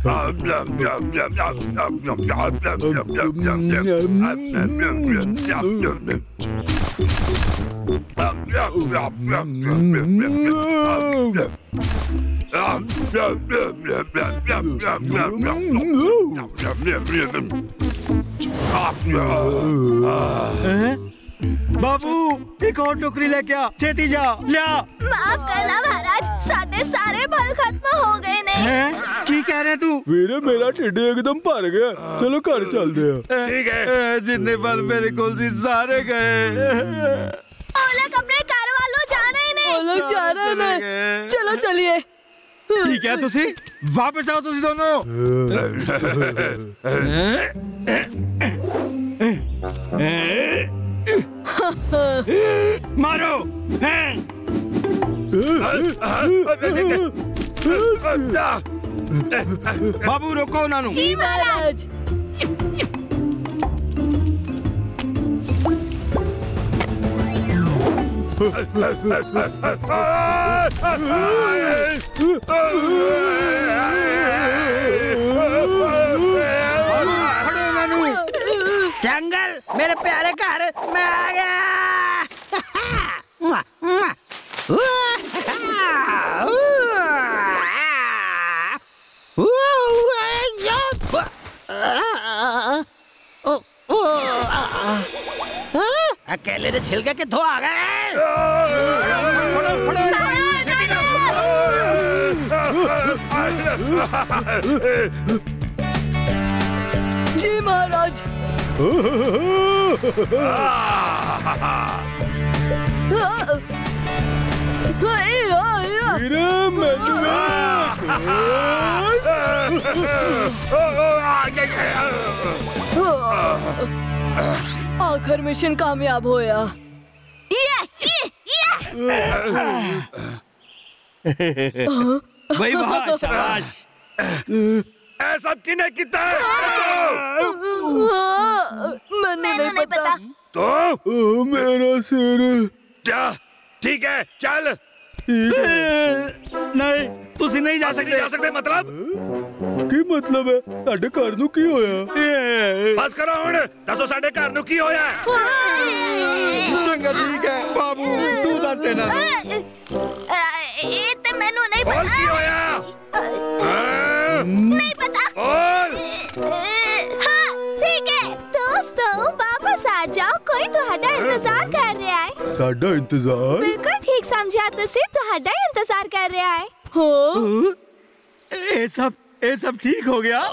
बाबू एक और टोकरी लेके आ, छेती जा लिया। माफ करना महाराज, साढ़े सारे फल खत्म हो गए ने। की कह रहे तू? वीरे मेरा ढिड एकदम भर गया, चलो घर चलते हैं। ठीक है। जितने फल मेरे को सी सारे गए। ओला अपने घर वालों जा रहे ने। ओला जा रहे ने, चलो चलिए। ठीक है, तुसी वापस आओ तुसी दोनों। मारो। बाबू रोको नानू। जी महाराज। जंगल मेरे प्यारे घर मैं आ गया। अकेले ने छिलके किथों आ गए? जी महाराज। आखिर मिशन कामयाब होया। भाई वाह, शाबाश। सब किने किता है? मैंने नहीं पता। तो मेरा सिर। क्या? ठीक है चल। नहीं तुसी नहीं जा सकते। जा सकते मतलब? की मतलब है? साडे घर नू की होया? बस करो हुण, दसो साडे घर नू की होया? चंगा ठीक है बाबू, तू दस देना। ये तो मैनू नहीं पता। की होया? नहीं पता। बोल। हाँ ठीक है दोस्तों, वापस आ जाओ, कोई तुहाडा इंतजार कर रहा है। साडा इंतजार? बिल्कुल ठीक समझा, तुसी तुहाडा इंतजार कर रहा है। हो ये सब ठीक हो गया?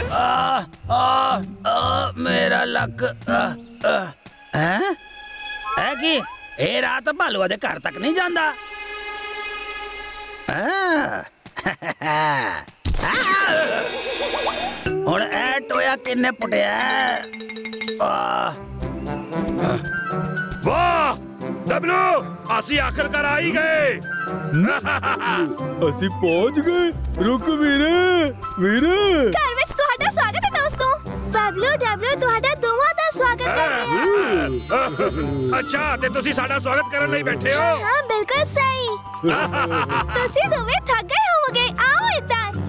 मेरा लक है कि ये रात भालुआ दे घर तक नहीं जांदा। हुण ए टोया किन्ने पुटिया? वाह डब्लू, असी आखिरकार आ ही गए। असी पहुंच गए। रुक वीरे, वीरे। घर विच तुहाडा स्वागत है दोस्तों। बबलू डब्लू तुहाडा दोवां दा स्वागत कर रहे हैं। अच्छा ते तुसी साडा स्वागत करन लई बैठे हो? हाँ बिल्कुल सही। तुसी दोवें थक गए होवोगे, आओ इधर।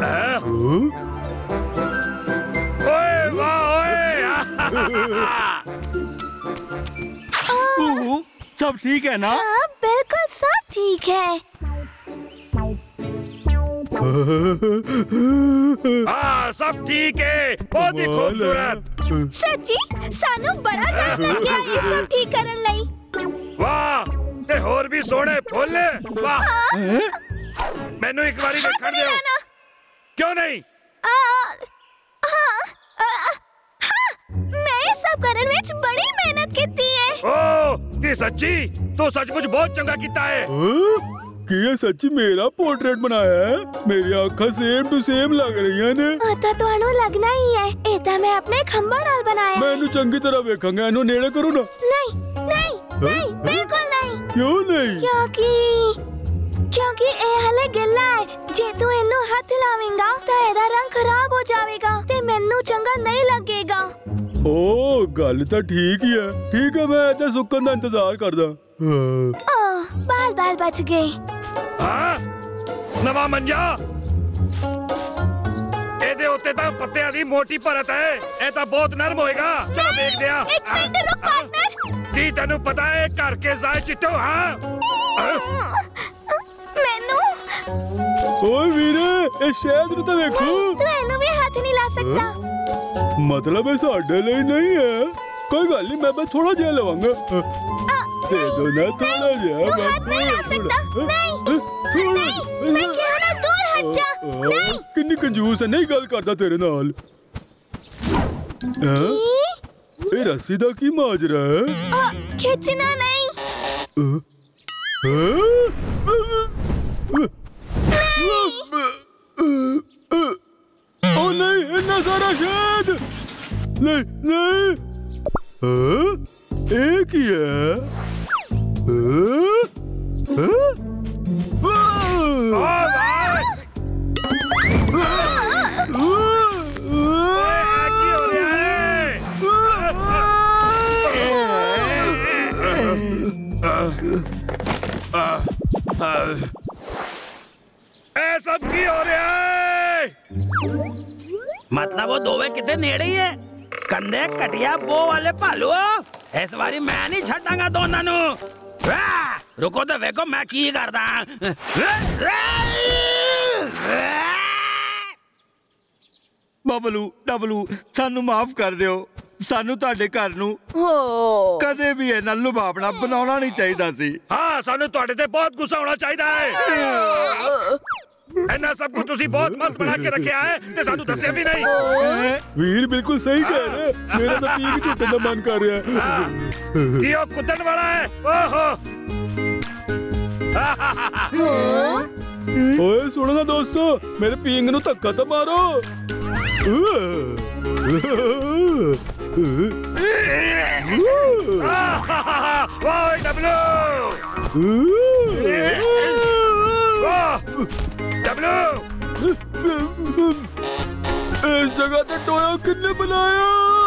ओए वाह ओए। सब ठीक है ना? हाँ बिल्कुल सब ठीक है। हाँ सब ठीक है, बहुत ही खूबसूरत। सच्ची सानू बड़ा टाइम लग गया ये सब ठीक करन लई। वाह ते होर भी सोहने फुल। वाह मैनू एक बारी देखण दियो। क्यों नहीं? मैं सब करन विच बड़ी मेहनत कीती है। ओ की सच्ची तू सचमुच बहुत चंगा कीता है। कि सच्ची मेरा पोर्ट्रेट बनाया है? मेरी आँखां सेम टू सेम लग रही ने। तो ਤੁਹਾਨੂੰ लगना ही है। ਇਹ ਤਾਂ मैं अपने खंबा नाल बनाया। मैनू चंगी तरह वेखांगा, ਇਹਨੂੰ नेड़े करो ना। नहीं नहीं नहीं बिल्कुल नहीं। क्यों नहीं? क्योंकि ਇਹ ਹਲੇ ਗਿੱਲਾ ਹੈ। ਜੇ ਤੂੰ ਇਹਨੂੰ ਹੱਥ ਲਾਵੇਂਗਾ ਤਾਂ ਇਹਦਾ ਰੰਗ ਖਰਾਬ ਹੋ ਜਾਵੇਗਾ ਤੇ ਮੈਨੂੰ ਚੰਗਾ नहीं लगेगा। ओ गल तो ठीक ही है। ठीक है मैं इधर सुकन का इंतजार करदा। बाल बाल बच गए। नवा मंजा ਇਹਦੇ ਉੱਤੇ ਤਾਂ ਪੱਤਿਆਂ ਦੀ ਮੋਟੀ ਪਰਤ ਹੈ, ਇਹ ਤਾਂ ਬਹੁਤ ਨਰਮ ਹੋਏਗਾ। ਚਲੋ ਦੇਖਦੇ ਆ। ਇੱਕ ਮਿੰਟ ਰੁਕ ਪਾਰਟਨਰ। ਜੀ ਤੈਨੂੰ ਪਤਾ ਹੈ ਘਰ ਕੇ ਜ਼ਾਇ ਚਿੱਟੋ ਹਾਂ। ਮੈਨੂੰ ਓਏ ਵੀਰੇ ਇਹ ਸ਼ਹਿਦ ਨੂੰ ਤਾਂ ਵੇਖੋ। ਤੂੰ ਇਹਨੂੰ ਵੀ ਹੱਥ ਨਹੀਂ ਲਾ ਸਕਦਾ। ਮਤਲਬ ਇਹ ਸਾਡੇ ਲਈ ਨਹੀਂ ਹੈ। ਕੋਈ ਗੱਲ ਨਹੀਂ, ਮੈਂ ਥੋੜਾ ਜਿਹਾ ਲਵਾਂਗਾ। ਦੇ ਦੋ ਨਾ ਥੋੜਾ ਜਿਹਾ। ਤੂੰ ਹੱਥ ਨਹੀਂ ਲਾ ਸਕਦਾ। ਨਹੀਂ ਨਹੀਂ, ਮੈਂ ਕਿਹਾ ਨਾ ਦੂਰ ਹਟ ਜਾ। ਨਹੀਂ ਕਿੰਨੀ ਕੰਜੂਸ ਹੈ, ਨਹੀਂ ਗੱਲ ਕਰਦਾ ਤੇਰੇ ਨਾਲ। ਇਹ ਰੱਸੀ ਦਾ ਕੀ ਮਾਜਰਾ ਹੈ? ਖਿੱਚਣਾ ਨਹੀਂ। ओ नहीं, इतना सारा शहद नहीं नहीं। एक ही है। सब की हो रहा है? मतलब वो दोवे कितने नेड़े ही है। कंधे कटिया बो वाले भालू, इस बारी मैं नहीं छटांगा दोनों नू। रुको तो वेखो मैं की करदा। बबलू डबलू सानू माफ कर दियो। सानू तुहाडे घर नू कदे भी इन्ना लुभावना बनाउणा नहीं चाहिदा सी। हाँ, सानू तुहाडे ते बहुत गुस्सा होना चाहिदा है। इन्ना सब कुछ तुसी बहुत मस्त बना के रखा है ते सानू दस्सिया भी नहीं। वीर बिल्कुल सही कह रहे हैं। मेरा तो पीक चुटन दा मन कर रहा है। कियो कुदन वाला है। ओहो ओए सुनो ना दोस्तों, मेरे पींग नू धक्का तो मारो। ओए डब्लू डब्लू, इस जगह तो टोया किसने बनाया?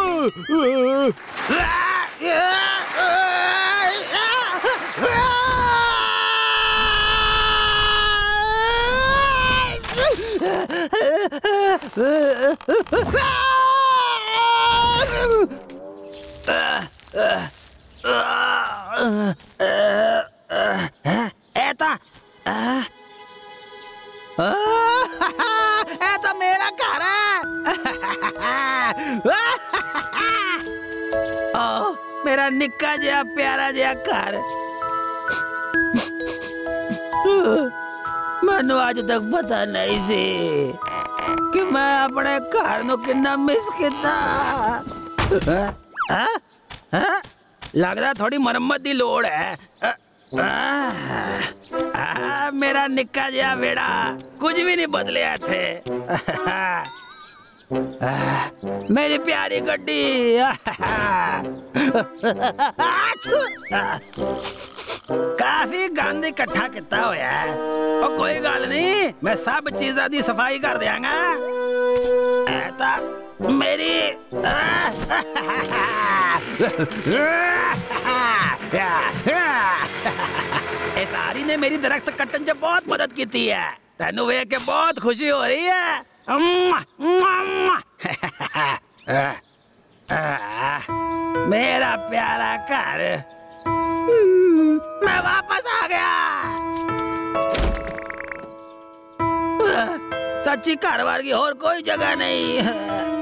ऐसा मेरा घर है। ओ, मेरा निक्का जिहा प्यारा जिहा घर। मैनू आज तक पता नहीं सी कि मैं अपने घर नू कितना मिस किता। लगदा थोड़ी मरम्मत दी लोड़ है। मेरा निक्का जिहा बेड़ा कुछ भी नहीं बदले थे। मेरी प्यारी गड्डी। काफी गंद इकट्ठा किया होया है। और कोई गल नहीं, मैं सब चीज़ों की सफाई कर दियांगा। ऐता मेरी सारी ने मेरी दरख्त कट्टन से बहुत मदद की है। तेनू वेख के बहुत खुशी हो रही है। मेरा प्यारा घर, मैं वापस आ गया। सच्ची घर वर्गी और कोई जगह नहीं है।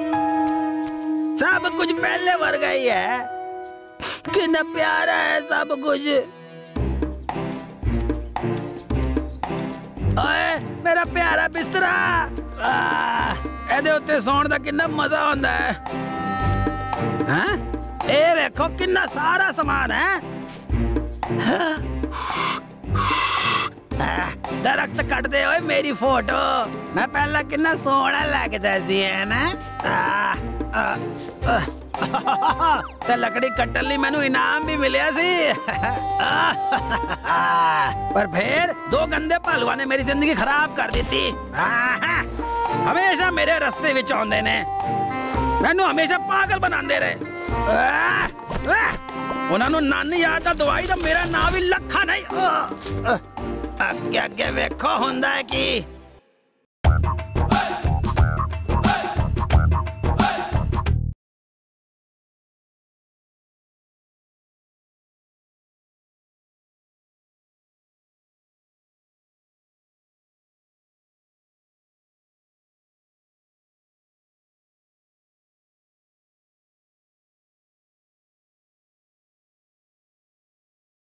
सब कुछ पहले वर्गा ही है। कितना प्यारा है सब कुछ। ओए मेरा प्यारा बिस्तरा। ਇਹਦੇ ਉੱਤੇ ਸੌਣ ਦਾ ਕਿੰਨਾ ਮਜ਼ਾ ਆਉਂਦਾ ਹੈ। ਹਾਂ, ਇਹ ਵੇਖੋ ਕਿੰਨਾ ਸਾਰਾ ਸਮਾਨ ਹੈ। दरख्त कटते हुए मेरी फोटो मैं पहला कितना सोहना लगता सी है ना। ते लकड़ी कट्टन लई मैनू इनाम भी मिलिया सी। पर फिर दो गंदे भालुआ ने मेरी जिंदगी खराब कर दी थी। हमेशा मेरे रस्ते विच आउंदे ने, मैनू हमेशा पागल बनांदे रहे। उन्हां नू नानी याद दा दवाई दा मेरा नाम भी लखा नहीं। अगे अगे वेखो हुंदा है कि